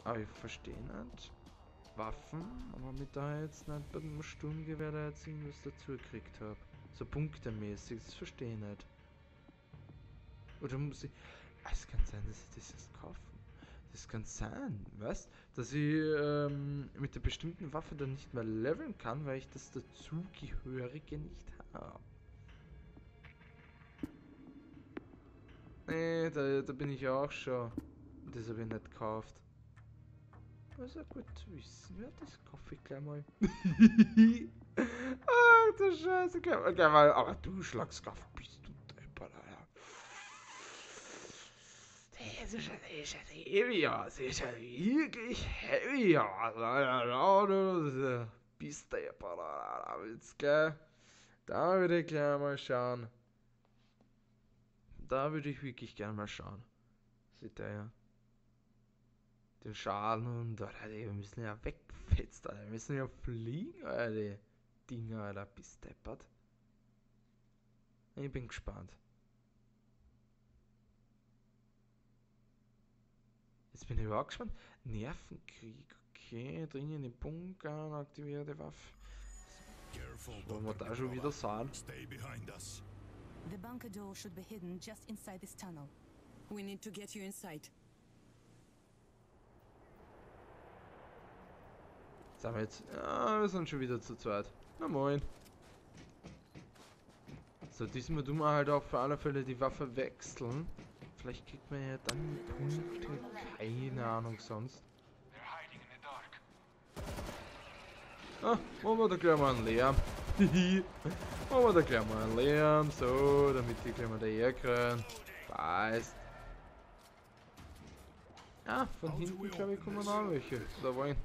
Aber ich verstehe nicht. Waffen, aber mit da jetzt nicht bei dem Sturmgewehr da jetzt irgendwas dazu gekriegt habe. So punktemäßig, das verstehe ich nicht. Oder muss ich... Es kann sein, dass ich das erst kaufen. Das kann sein, weißt? Dass ich mit der bestimmten Waffe dann nicht mehr leveln kann, weil ich das dazugehörige nicht habe. Nee, da bin ich auch schon. Das habe ich nicht gekauft. Also gut zu wissen, ja, das kaufe ich gleich mal. Ach du Scheiße, gleich mal. Aber du Schlagskauf bist du deppert, Alter. Das ist ja heavy aus. Das ist ja wirklich heavy aus, Alter. Du bist deppert, Alter. Jetzt gleich. Da würde ich gleich mal schauen. Da würde ich wirklich gerne mal schauen. Sieht der ja. Den Schaden und Alter, wir müssen ja wegfetzt, Alter. Wir müssen ja fliegen, Alter. Die Dinger, Alter. Bis deppert. Ich bin gespannt. Jetzt bin ich überhaupt gespannt. Nervenkrieg, okay. Dringen in Bunker, aktivierte Waffe. Wollen wir da schon wieder sein? The bunker door should be hidden just inside this tunnel. We need to get you inside. Sagen wir jetzt. Ja, wir sind schon wieder zu zweit. Na moin. So, diesmal tun wir halt auch für alle Fälle die Waffe wechseln. Vielleicht kriegt man ja dann Punkte. Keine Ahnung sonst. Ah, machen wir da gleich mal einen Lärm. Hihi. Machen wir da gleich mal einen Lärm. So, damit die gleich mal daher kriegen. Passt. Ah, von hinten glaube ich kommen auch welche. Da wollen.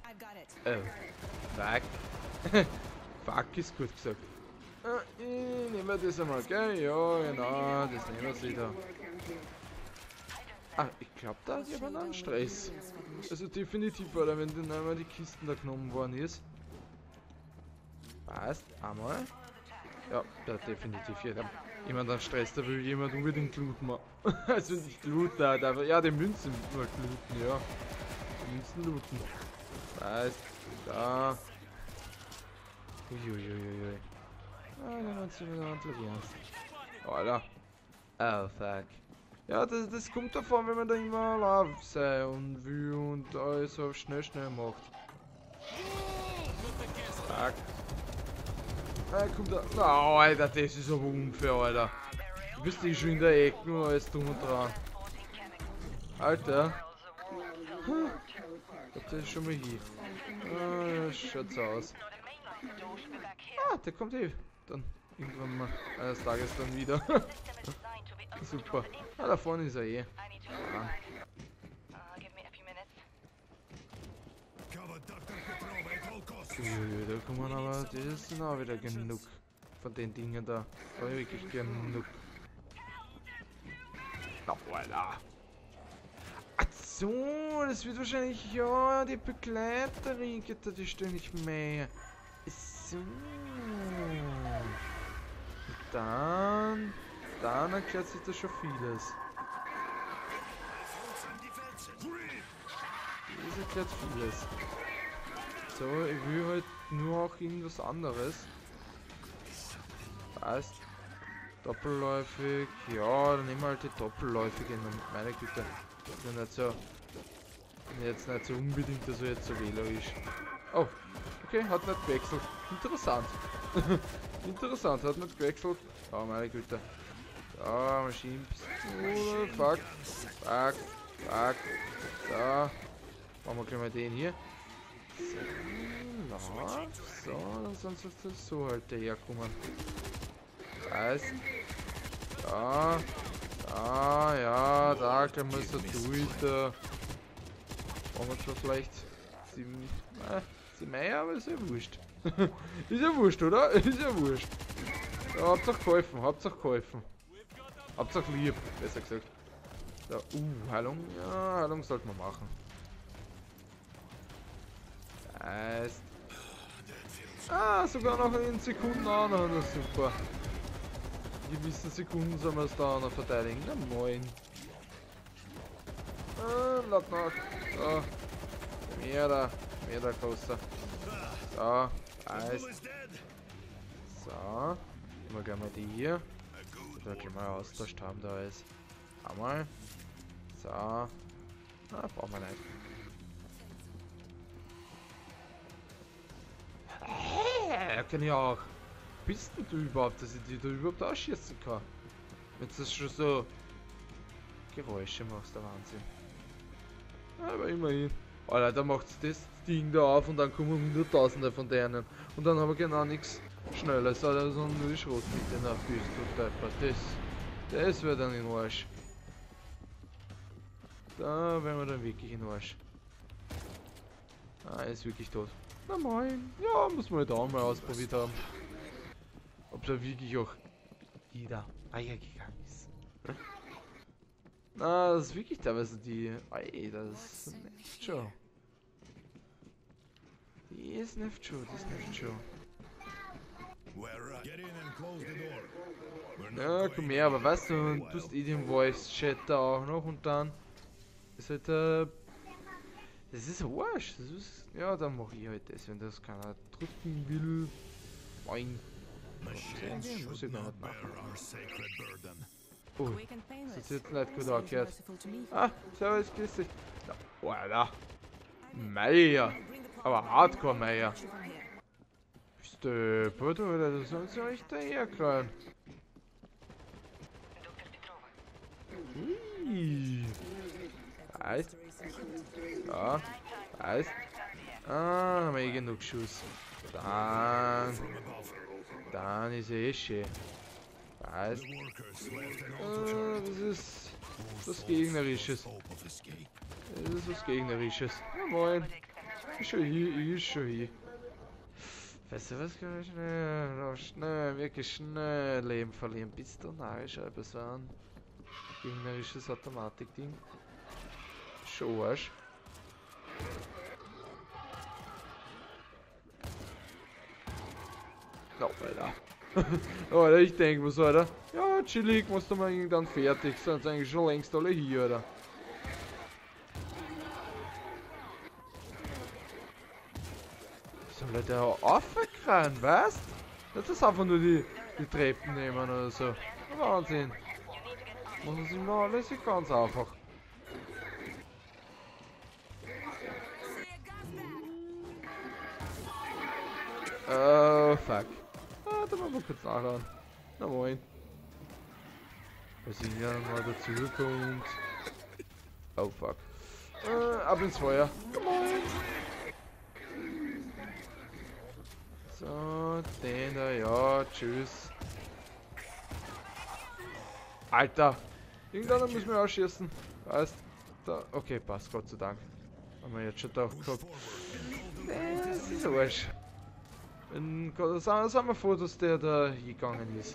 Fuck. Fuck ist gut gesagt. Ah, ich nehme das einmal, gell? Ja, genau, das nehmen wir wieder. Ah, ich glaube, da hat jemand einen Stress. Also definitiv, oder wenn dann einmal die Kisten da genommen worden ist. Passt, einmal. Ja, da definitiv jemand einen Stress, da will jemand unbedingt looten. Also nicht looten, aber ja, die Münzen mal looten, ja. Die Münzen looten. Passt, da. Uiuiuiui. Ah, dann hat sie wieder intelligiert. Alter. Oh, fuck. Ja, das kommt davon, wenn man da immer laut sei und will und alles so schnell macht. Fuck. Ah, kommt da. Oh, Alter, das ist aber unfair, Alter. Du bist schon in der Ecke und alles drum und dran. Alter. Ich glaub, das ist schon mal hier. Ah, schaut so aus. Ah, der kommt eh. Dann irgendwann mal eines Tages dann wieder. Super. Ah, da vorne ist er eh. Ah. Da kommen aber, das sind auch wieder genug von den Dingen da. Aber wirklich genug. Oh, Alter. Ach so, das wird wahrscheinlich, ja, die Begleiterin geht da, die stelle ich mehr. So. Und dann erklärt sich das schon vieles. Das erklärt vieles. So, ich will halt nur auch irgendwas anderes. Passt. Doppelläufig. Ja, dann nehmen wir halt die doppelläufige. Meine Güte. Bin nicht so. Bin jetzt nicht so unbedingt, dass er jetzt so wählerisch. Oh, okay, hat nicht gewechselt. Interessant. Interessant, hat nicht gewechselt. Oh, meine Güte. Ja, Maschinenpistole. Fuck. Fuck. Fuck. Da. Machen wir gleich mal den hier. So, dann sonst ist das so halt daherkommen. Heißt. Da. Da, ja, da können wir so durch. Da. Machen wir zwar vielleicht 7 Meier, aber ist ja wurscht. Ist ja wurscht, oder? Ist ja wurscht. Ja, Hauptsache geholfen, Hauptsache geholfen. Hauptsache lieb, besser gesagt. Da, Heilung. Ja, Heilung sollten wir machen. Heißt. Ah, sogar noch in Sekunden auch noch. Na super. In gewissen Sekunden sollen wir es da auch noch verteidigen. Na moin. Laut nach. So. Mehr da großer. So, Eis. So. Immer gleich mal die hier. Ich will gleich mal austauscht haben, da ist. Einmal. So. Na, brauchen wir nicht. Kann ich auch. Bist denn du überhaupt, dass ich die da überhaupt ausschießen kann? Wenn du das schon so Geräusche machst, der Wahnsinn. Aber immerhin. Alter, da macht das Ding da auf und dann kommen Hunderttausende von denen. Und dann haben wir genau nichts Schnelles, Alter, sondern nur die Schrot mit den Abfüßt, du Depper. Das wird dann in den Arsch. Da wären wir dann wirklich in den Arsch. Ah, er ist wirklich tot. Na moin. Ja, muss man halt auch mal ausprobiert haben. Ob da wirklich auch wieder weitergegangen ist. Na, das ist wirklich teilweise die. Ey, das ist nicht schon. Die ist nicht schon, die ist nicht schon. Ja, komm her, aber weißt du, du tust eh den Voice-Chat da auch noch und dann ist halt das ist Arsch. Das ist, ja, dann mache ich halt das, wenn das keiner drücken will. Moin. Muss ich gar nicht machen. Oh, das ist jetzt nicht gut angehört. Ah, servus, grüß dich. Ja, Alter. Meier. Aber Hardcore Meier. Bist du deppert, oder? Das soll ja echt daherkreien. Ui. Heißt. Ja. Heißt. Ah, haben wir eh genug Schuss. Dann ist eh schön. Heißt. Das ist was Gegnerisches. Das ist was Gegnerisches. Ja, moin. Ist schon hier, ist schon hier. Weißt du was, kann ich schnell, wirklich schnell Leben verlieren, bis du Nagelscheibe so ein gegnerisches Automatik-Ding. Schon Arsch. No, Alter. Alter, ich denke was, Alter. Ja, chillig, musst du mal irgendwann fertig, sind eigentlich schon längst alle hier, Alter. Soll der aufkreien, weißt? Das ist einfach nur die Treppen nehmen oder so. Wahnsinn. Machen sie mal alles ganz einfach. Oh, fuck. Ah, da wollen wir kurz nachschauen. Na moin. Was hier mal dazu kommt. Oh, fuck. Ab ins Feuer. Come on. So, den da, ja, tschüss. Alter, irgendwann müssen wir ausschießen. Weißt da, okay, passt, Gott sei Dank. Haben wir jetzt schon doch gehabt. Das ist Arsch. Sagen wir froh, dass der da gegangen ist.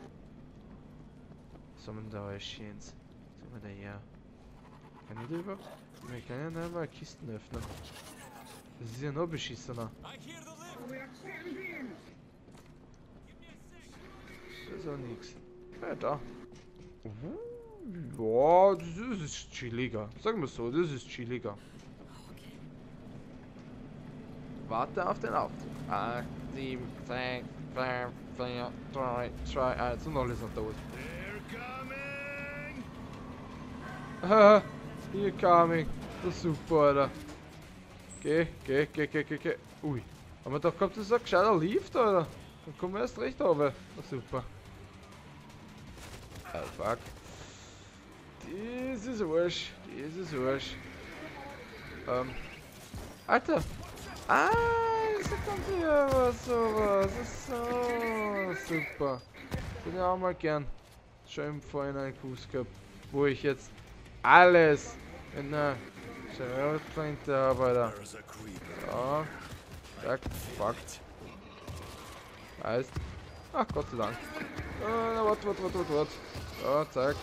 Was haben wir da alles Schönes? Was haben wir da her? Kann ich da überhaupt? Wir können ja nicht mal Kisten öffnen. Das ist ja noch beschissener. Das ist auch nix. Ja, da. Ja, das ist chilliger. Sagen wir so, das ist chilliger. Warte auf den Aufzug. 8, 7, 6, 5, 4, 3, 2, 1 und alle sind tot. Haha, here coming. Das ist super, Alter. Geh. Ui. Haben wir doch gehabt, das ist ein gescheiter Lift, Alter. Dann kommen wir erst recht runter. Na super. Oh fuck. Das ist Arsch. Alter. Ah, ist ja ganz hier was, sowas. Das ist so super. Das hätte ich auch mal gern schon im Vorhinein einen Kuss gehabt, wo ich jetzt alles in der Schrotflinte habe, Alter. So. Zack, fuck. Heißt. Ach, Gott sei Dank. Warte. So, zack.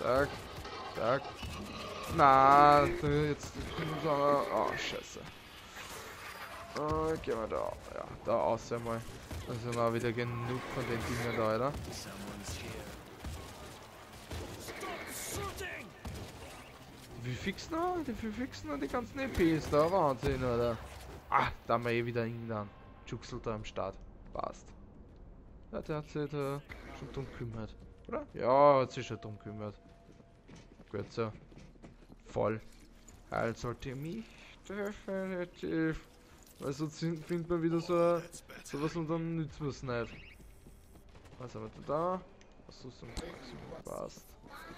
Na, jetzt. Oh, scheiße. Gehen wir da. Ja, da aus einmal. Dann sind wir wieder genug von den Dingen da, oder? Die fixen noch die ganzen EPs da, Wahnsinn, oder? Ah, da haben wir eh wieder irgendeinen Juxel da am Start. Passt. Ja, der hat sich da schon drum gekümmert, oder? Ja, hat sich schon drum gekümmert. Gut so. Voll. Halt sollte mich definitiv. Weil sonst findet man wieder so was und dann nützt man es nicht. Was haben wir da? Was ist zum Maximum passt?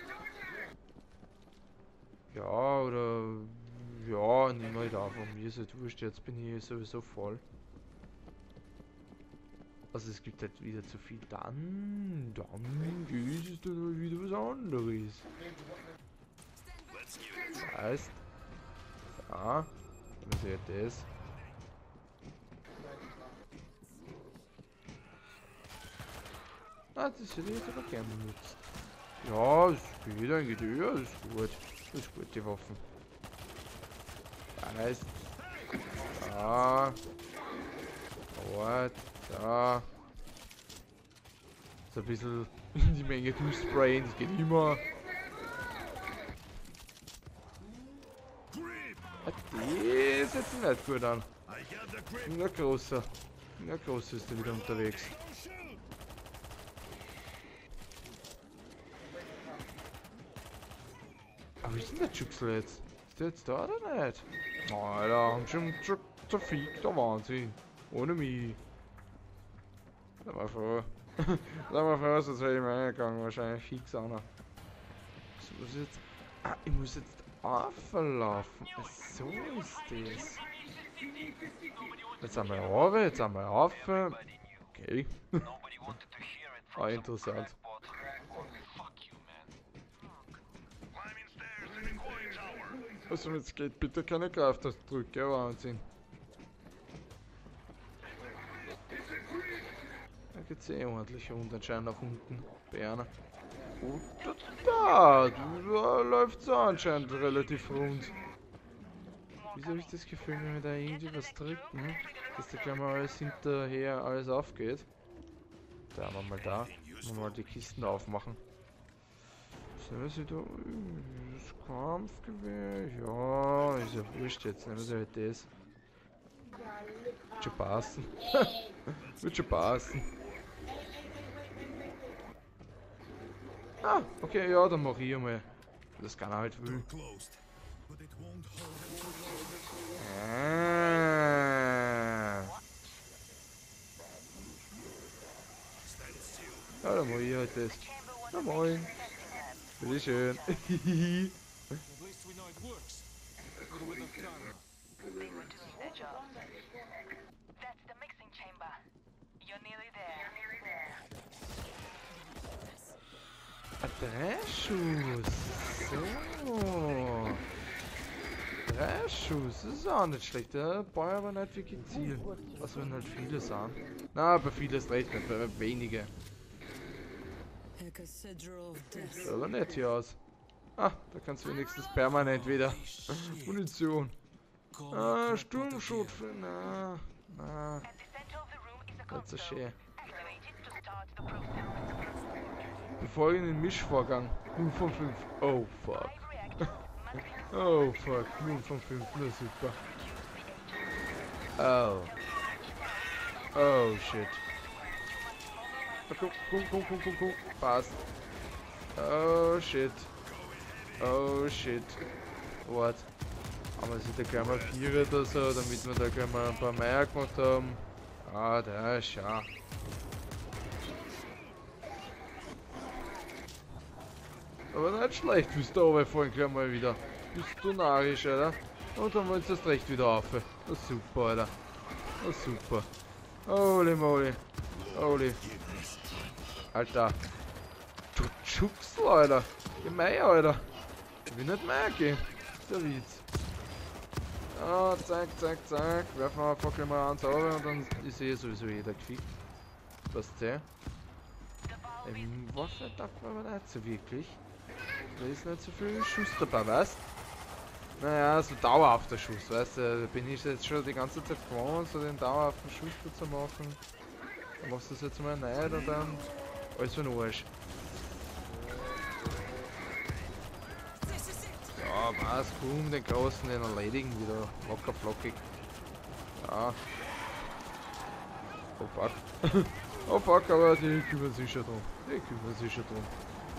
Ja, oder... Ja, nimm halt einfach. Mir ist halt wurscht, jetzt bin ich sowieso voll. Also es gibt halt wieder zu viel. Dann ist es dann wieder was anderes. Das heißt... Ja, dann seht ihr das. Ah, das hätte ich jetzt aber gerne benutzt. Ja, das geht eigentlich, ja, das ist gut. Das ist gut, die Waffen. Das heißt, da, dort, da. So ein bisschen in die Menge durchsprayen, das geht immer. Ah, das setzt sich nicht gut an. Ein großer ist der wieder unterwegs. Aber wie ist denn der Juxel jetzt? Ist der jetzt da oder nicht? Alter, haben schon zerfickt, der Wahnsinn. Ohne mich. Da war froh. Da war froh, sonst wäre ich mal reingegangen. Wahrscheinlich fix einer. Ich muss jetzt. Ah, ich muss jetzt auflaufen. So ist das. Jetzt sind wir runter, jetzt sind wir rauf. Okay. Ah, interessant. Also jetzt geht bitte keine Kraftausdrücke, Wahnsinn. Da geht's eh ordentlich rund anscheinend nach unten. Berner. Und da läuft's so anscheinend relativ rund. Wieso habe ich das Gefühl, wenn wir da irgendwie was drücken, dass da gleich mal alles hinterher alles aufgeht? Da haben wir mal da. Wollen wir mal die Kisten aufmachen. Nehmen Sie da das Kampfgewehr? Ja, ist ja wurscht jetzt. Nehmen Sie halt das. Wird schon passen. Wird schon passen. Ah, okay, ja, dann mach ich einmal. Das kann er halt will. Ja, dann mach ich halt das. Na moin. Bitteschön. Drei Schuss. So. Drei Schuss. Das ist auch nicht schlecht. Der Ball aber nicht wirklich Ziel. Was wenn halt viele sind. Na, aber viele ist recht nicht, weil wenige. Sieht aber nett hier aus. Ah, da kannst du wenigstens permanent wieder Munition. Ah, Sturmschutz. Na. Nicht so schön. Befolgen den Mischvorgang. 0 von 5. Oh fuck. Oh fuck. 0 von 5. Na super. Oh. Oh shit. Komm. Passt. Oh shit. Oh shit. What? Aber wir sind da gleich mal 4 oder so, damit wir da gleich mal ein paar Meier gemacht haben. Ah, der ist ja. Aber nicht schlecht, wie es da runterfallen gleich mal wieder. Bist du narrisch, Alter? Und dann wollen sie das recht wieder rauf. Das ist super, Alter. Das ist super. Holy moly. Holy. Alter. Du Juxel, Alter. Die Meier, Alter. Ich will nicht mehr gehen. Das ist der Witz. Ah, zack. Werfen wir einfach gleich mal eins runter und dann ist eh sowieso jeder gefickt. Passt sehr. Waffe darf man aber nicht so wirklich. Da ist nicht so viel Schuss dabei, weißt du? Naja, so dauerhafter Schuss, weißt du? Da bin ich jetzt schon die ganze Zeit gewohnt, so den dauerhaften Schuss zu machen. Dann machst du das jetzt mal nicht und dann alles für den Arsch. Ja, was, komm, den großen, den erledigen wieder. Locker flockig. Ja. Oh fuck. Oh fuck, aber die kümmern sich schon drum. Die kümmern sich schon drum.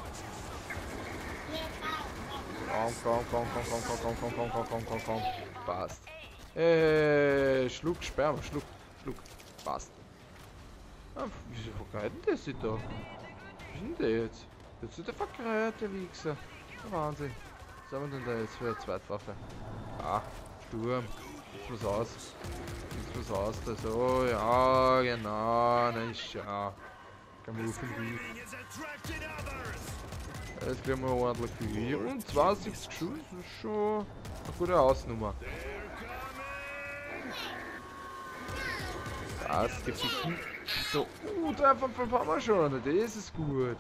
Komm. Passt. Schluck, Sperma, schluck. Passt. Ah, wieso verkreiden die sich da? Was ist denn der jetzt? Jetzt ist der verkreite Wichser. Wahnsinn. Was haben wir denn da jetzt für eine Zweitwaffe? Ah, Sturm. Jetzt was aus. Da so, ja, genau. Na ist ja. Kann man rufen wie. Jetzt kriegen wir ordentlich viel. Und 72 Schuss, das ist schon eine gute Hausnummer. Das geficken. So, Treffer von 5 haben wir schon. Das ist gut.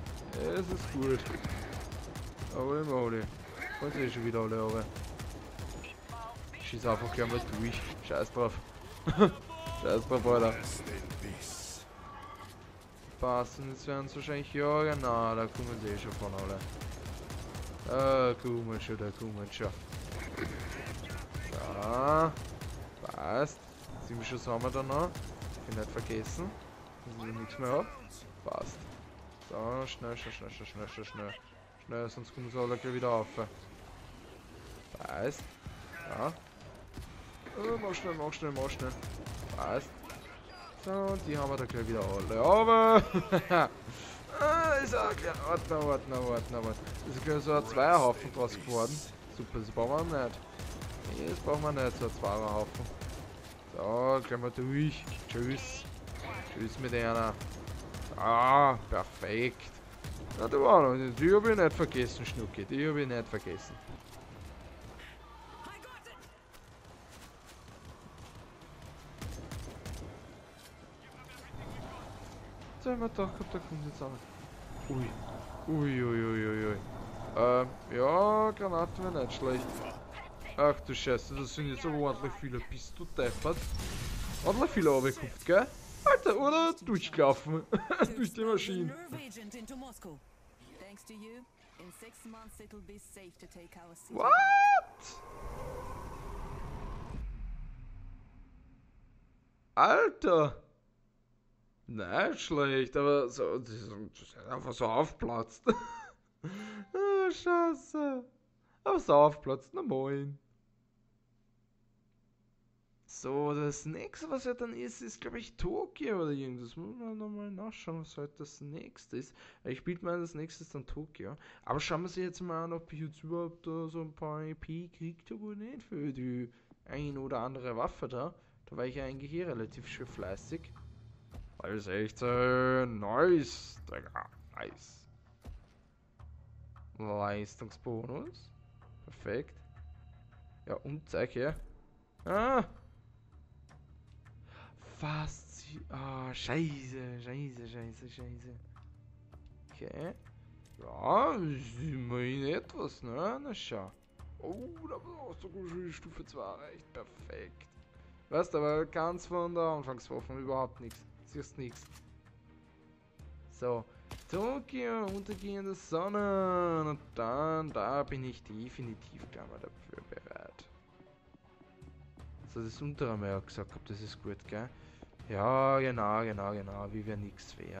Holy moly. Jetzt ist schon wieder alle runter. Schieß einfach gleich mal durch. Scheiß drauf. Scheiß drauf, Alter. Passen, jetzt werden es wahrscheinlich ja, genau, da kommen sie schon von alle. Da kommen schon. So. Passt. 7 Schuss haben wir da noch. Ich bin nicht vergessen. Dass ich nichts mehr habe. Passt. So, schnell. Schnell, sonst kommen sie alle gleich wieder rauf. Passt. Ja. Mach schnell. Passt. So, die haben wir da gleich wieder alle. Aber ist auch gleich. Warten. Das ist gleich so ein Zweierhaufen draus geworden. Super, das brauchen wir nicht. Nee, das brauchen wir nicht, so ein Zweierhaufen. So, gleich mal durch. Tschüss mit einer. Ah, perfekt. Na, du auch noch. Die habe ich nicht vergessen, Schnucki. Jetzt haben wir gedacht, da kommt jetzt auch. Ui. Ja, Granaten wäre nicht schlecht. Ach du Scheiße, das sind jetzt aber ordentlich viele. Bist du deppert? Ordentlich viele runtergekupft, gell? Alter, oder durchgelaufen. Durch die Maschine. What? Alter! Nicht schlecht, aber so, das ist einfach so aufplatzt. Oh, Scheiße. Aber so aufplatzt, na moin. So, das nächste, was ja dann ist, glaube ich Tokio oder irgendwas. Muss man nochmal nachschauen, was heute das nächste ist. Ich biete mal das nächste ist dann Tokio. Aber schauen wir sich jetzt mal an, ob ich jetzt überhaupt so ein paar EP kriegt oder nicht für die ein oder andere Waffe da. Da war ich ja eigentlich hier relativ schön fleißig. Alles echt nice, Digga. Nice. Leistungsbonus. Perfekt. Ja, und zeig her. Ah! Fast. Ah, scheiße. Okay. Ja, ist immerhin etwas, ne? Na schau. Oh, da war sogar schon Stufe 2 erreicht. Perfekt. Weißt aber ganz von der Anfangswaffe überhaupt nichts. Siehst nichts. So. Tokio, untergehende Sonne. Und dann, da bin ich definitiv gleich mal dafür bereit. So, das untere haben wir ja gesagt, das ist gut, gell? Ja, genau. Wie wir nichts wäre.